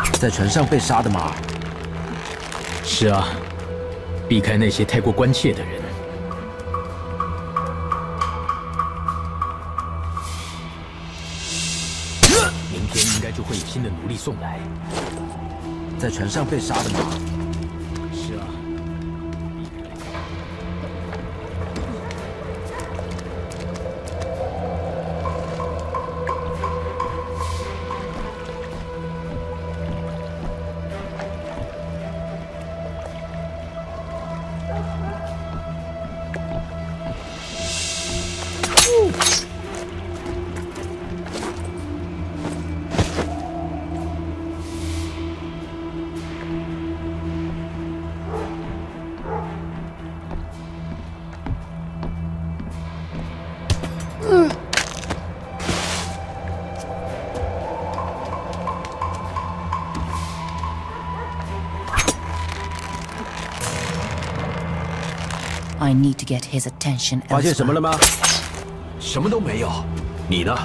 在船上被杀的吗？ 是啊，避开那些太过关切的人。明天应该就会有新的奴隶送来。 在船上被杀的吗？ 是啊。 I need to get his attention. 发现什么了吗？ 什么都没有。你呢？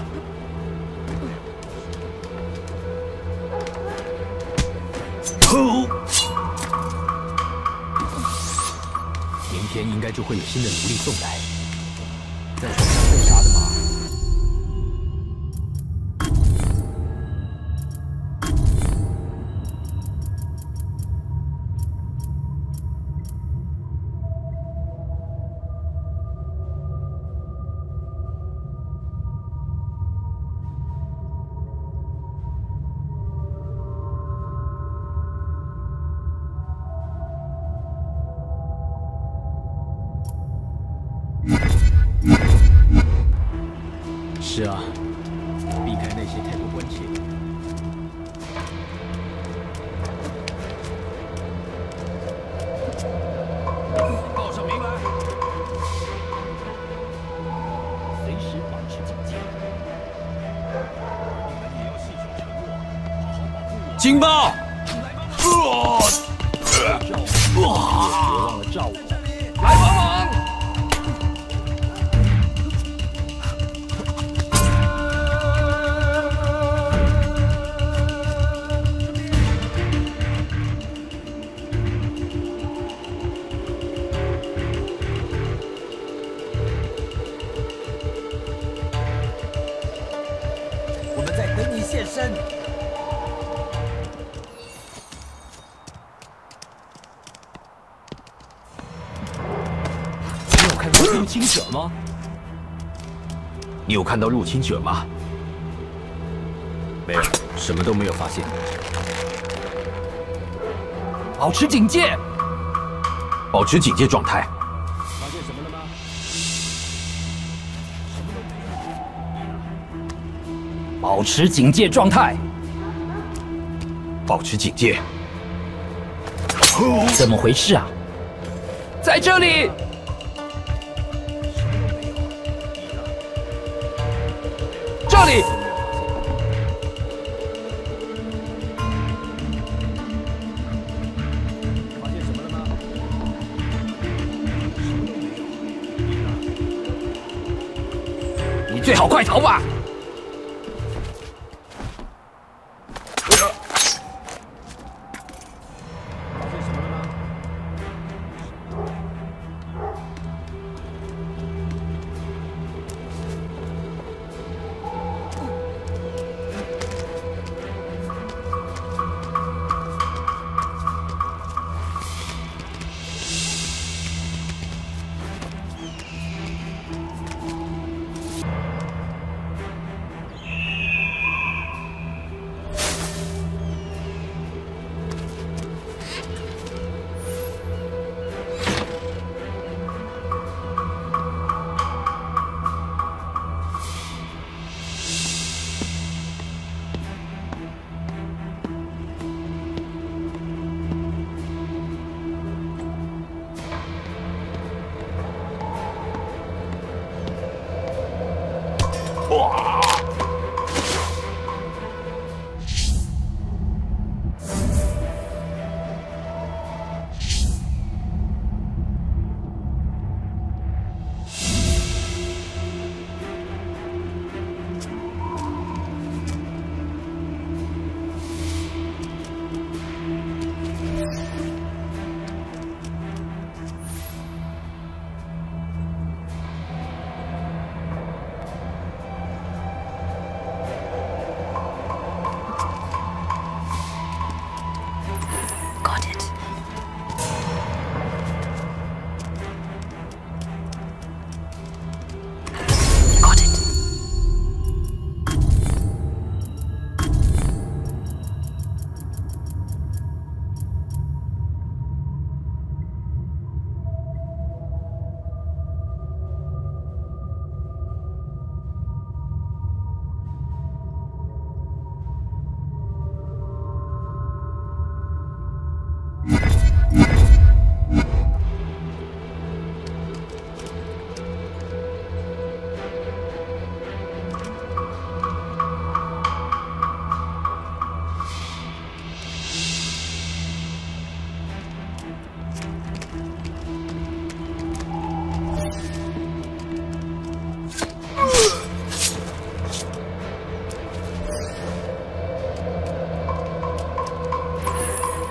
明天应该就会有新的奴隶送来。 在船上被杀的吗？ 是啊，避开那些太过关切的。 报上名来， 随时保持警戒。 你们也要信守承诺，好好保护我。 警报！ 别忘了照我。 来帮忙！ 我们在等你现身。 你有看到入侵者吗？你有看到入侵者吗？没有，什么都没有发现。保持警戒，保持警戒状态。 发现什么了吗？ 保持警戒状态，保持警戒。 怎么回事啊？ 在这里。这里。 发现什么了吗？ 你最好快逃吧。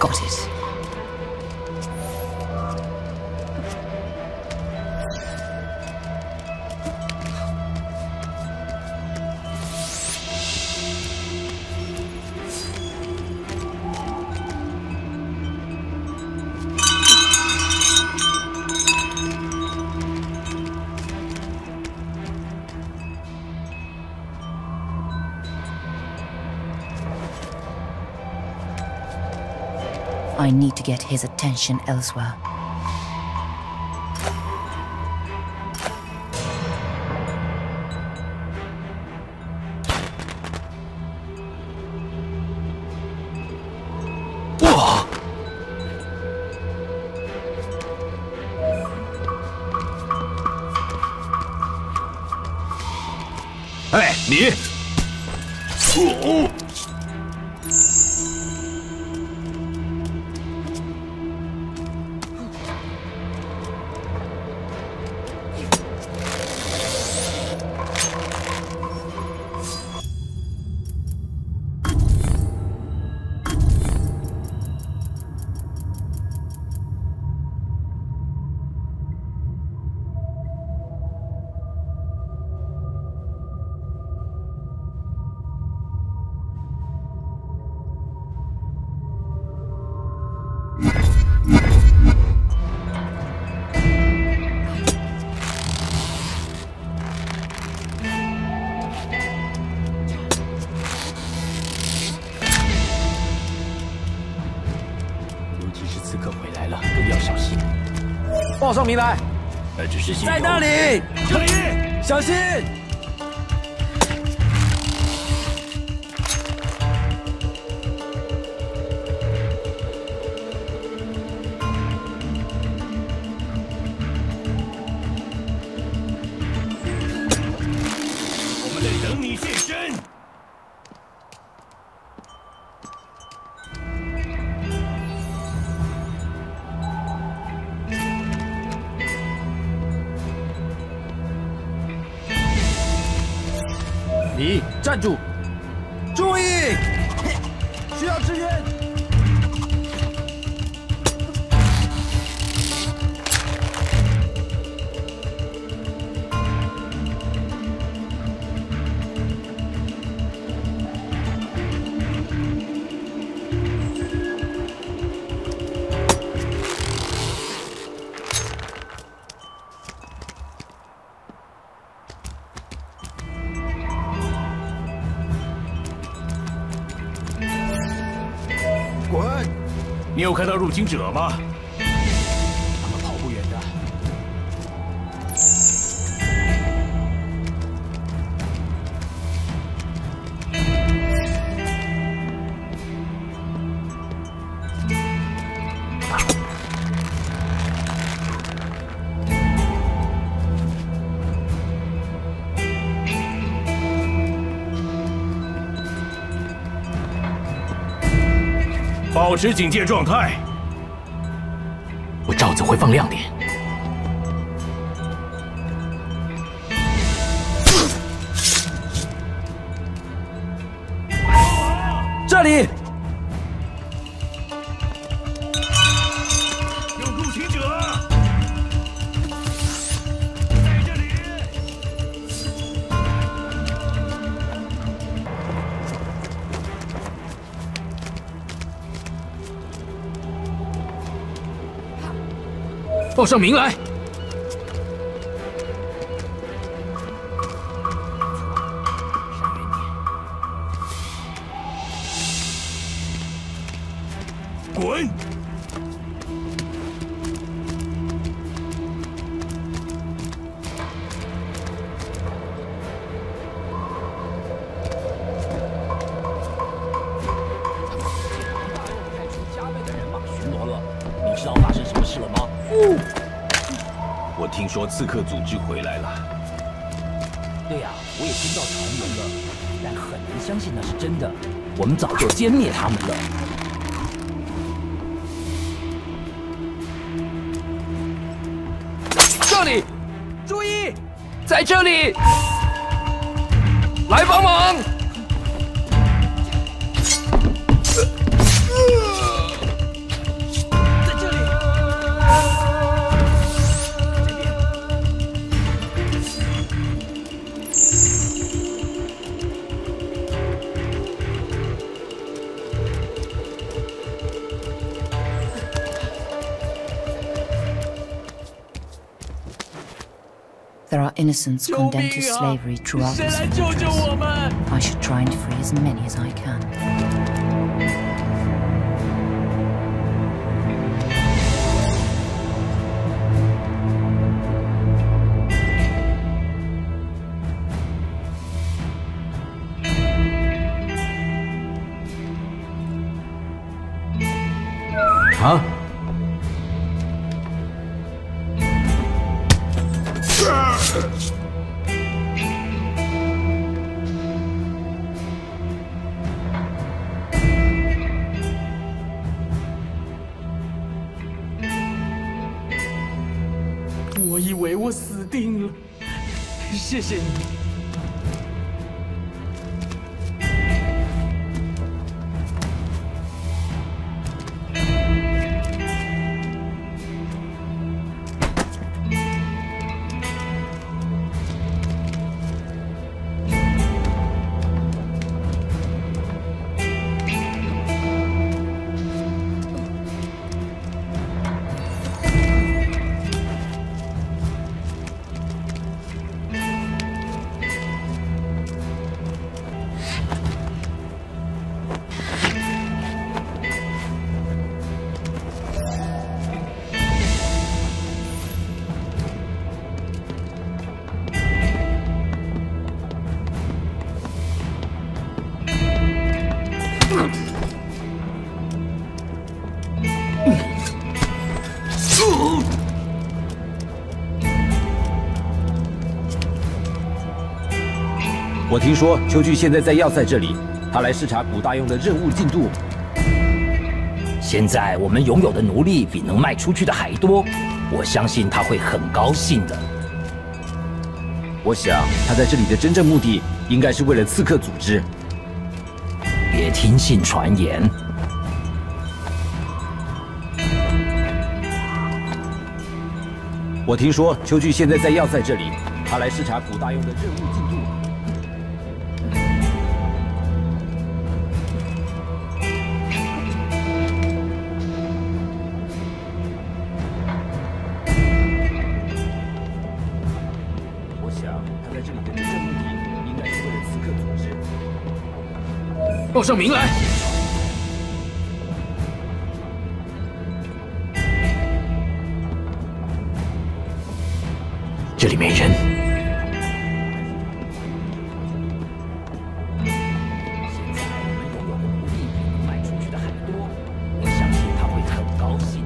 got it. I need to get his attention elsewhere. Wow! 哎，你！ 报上名来！ 那只是信在那里， 这里， 小心！ 我们在等你现身。 你站住！注意，需要支援！滚！ 你有看到入侵者吗？他们跑不远的。保持警戒状态。 我罩子会放亮点。 这里， 有入侵者，在这里。 报上名来！ 滚！ 加倍的人马巡逻了，你知道发生什么事了吗？ 我听说刺客组织回来了。 对呀，我也听到传闻了，但很难相信那是真的。我们早就歼灭他们了。这里，注意，在这里，来帮忙！ There are innocents condemned to slavery throughout this fortress. I should try and free as many as I can. 啊！ 我以为我死定了，谢谢你。 我听说秋菊现在在要塞这里，他来视察古大用的任务进度。 现在我们拥有的奴隶比能卖出去的还多，我相信他会很高兴的。 我想他在这里的真正目的，应该是为了刺客组织。 别听信传言。 我听说秋菊现在在要塞这里，他来视察古大用的任务进度。我想他在这里的真正目的，应该是为了刺客组织。 报上名来。 这里没人。现在我们拥有的奴隶比能卖出去的还多，我相信他会很高兴。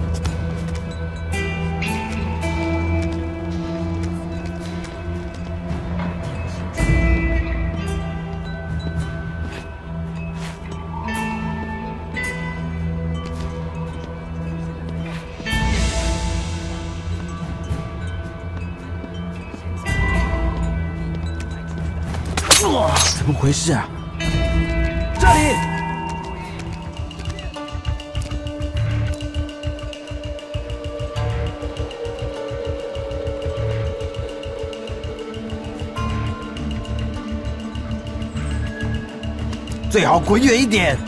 怎么回事啊？这里！最好滚远一点。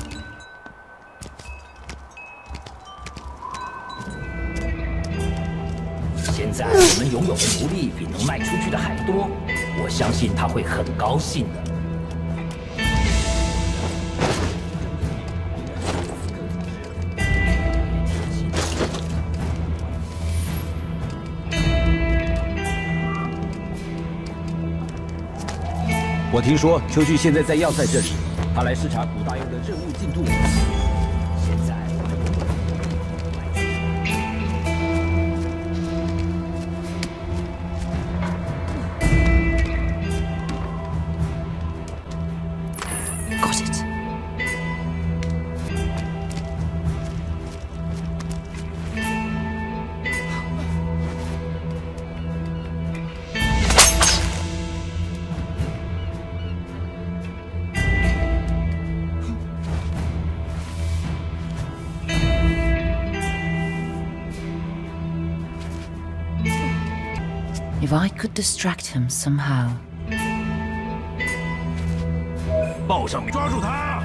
现在我们拥有的奴隶比能卖出去的还多。 我相信他会很高兴的。 我听说秋菊现在在要塞这里，他来视察古大用的任务进度。 现在我们拥有的奴隶。 Got it. If I could distract him somehow. 报上名，抓住他！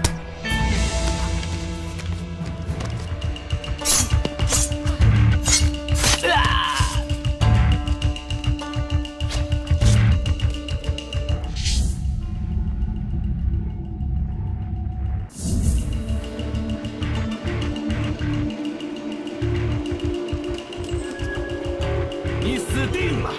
你死定了！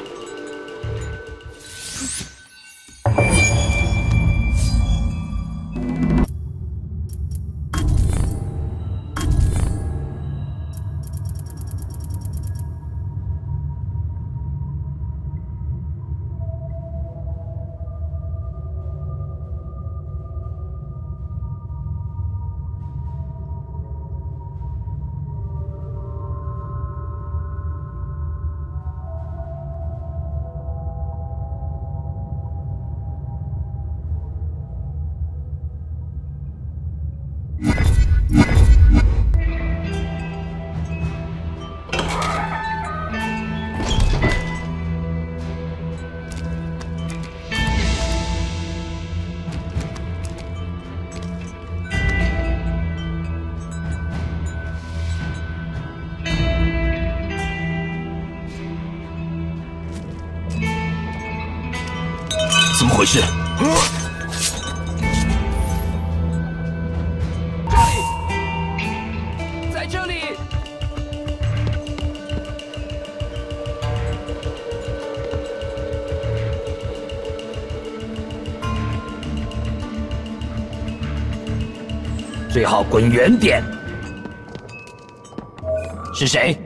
怎么回事？ 在这里！ 最好滚远点。是谁？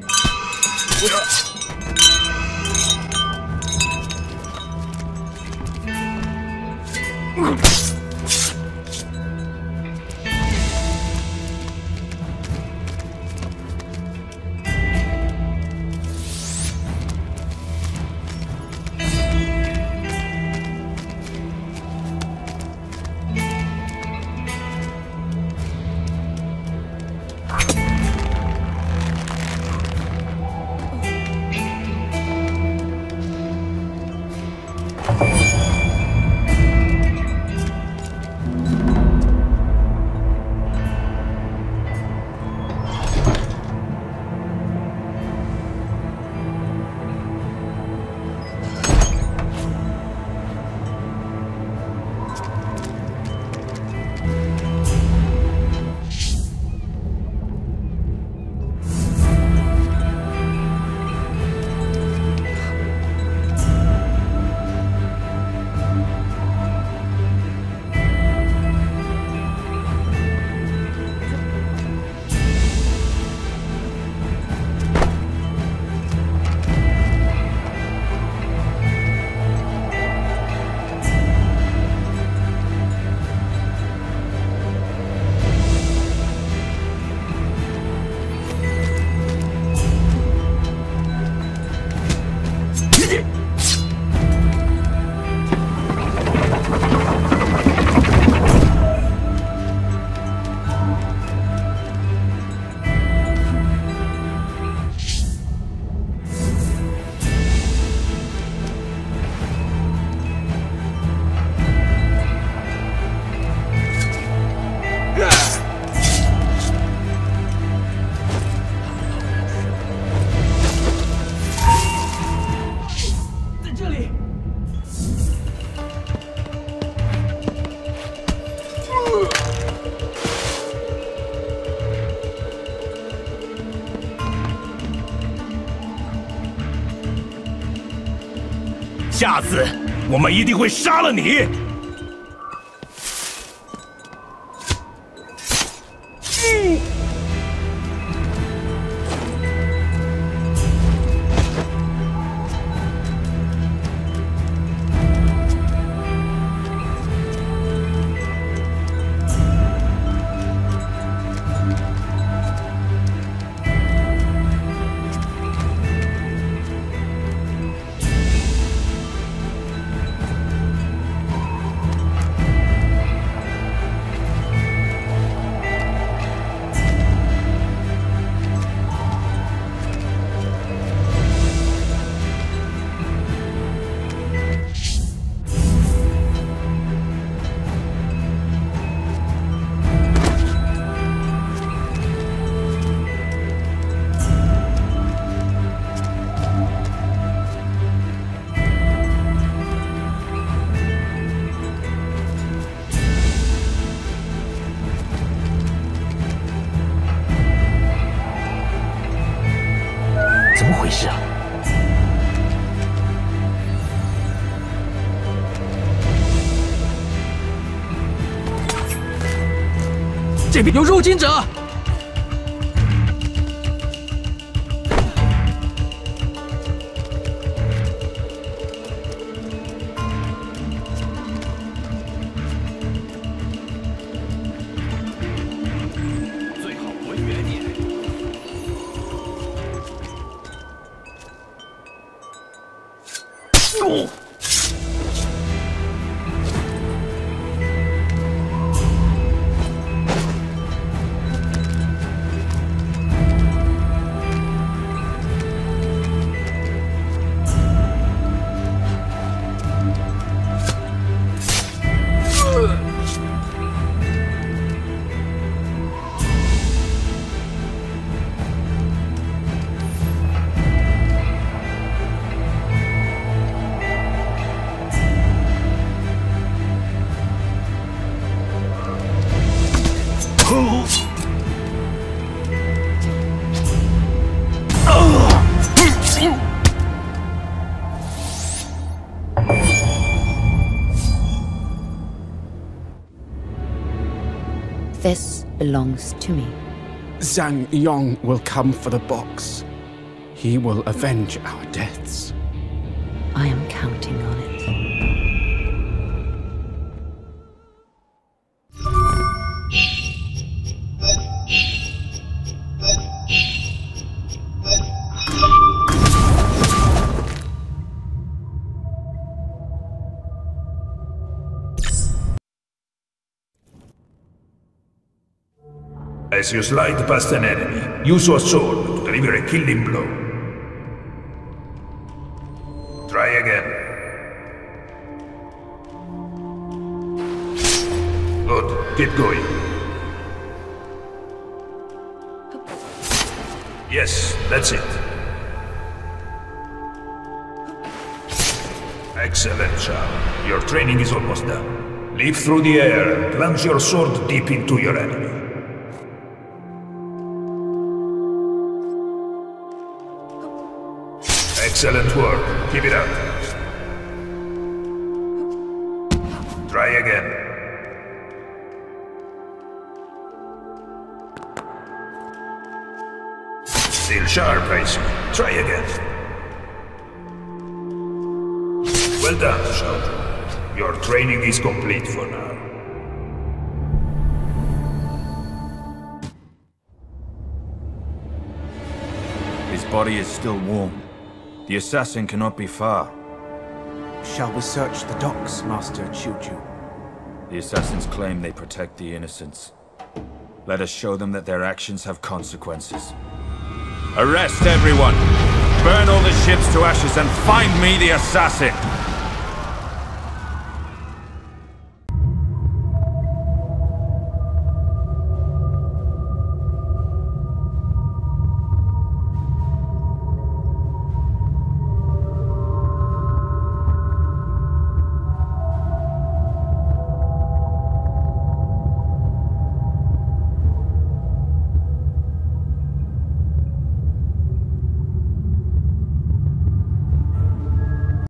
下次我们一定会杀了你！ 这边有入侵者！ 最好滚远点。 This belongs to me. Zhang Yong will come for the box. He will avenge our deaths. I am counting on it. As you slide past an enemy, use your sword to deliver a killing blow. Try again. Good. Keep going. Yes, that's it. Excellent job. Your training is almost done. Leap through the air and plunge your sword deep into your enemy. Excellent work. Keep it up. Try again. Still sharp, I see. Try again. Well done, Shao. Your training is complete for now. His body is still warm. The assassin cannot be far. Shall we search the docks, Master Chuju? The assassins claim they protect the innocents. Let us show them that their actions have consequences. Arrest everyone! Burn all the ships to ashes and find me the assassin!